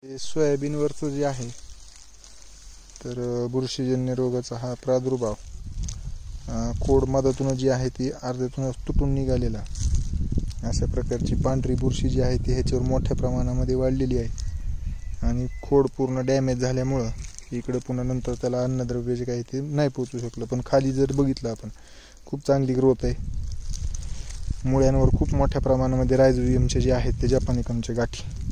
हे सोयाबीनवरचं जे आहे तर बुरशीजन्य रोगाचा हा प्रादुर्भाव खोड मधातून जी आहे ती अर्ध्यातून तुटून निघालेला अशा प्रकारची पांढरी बुरशी जी आहे ती ह्याच्यावर मोठ्या प्रमाणामध्ये वाढलेली आहे आणि खोड पूर्ण डॅमेज झाल्यामुळं इकडे पुन्हा नंतर त्याला अन्नद्रव्य जे काही ते नाही पोचू शकलं. पण खाली जर बघितलं आपण खूप चांगली ग्रोथ आहे. मुळ्यांवर खूप मोठ्या प्रमाणामध्ये रायझोबियमचे जे आहेत ते जपानिकमच्या गाठी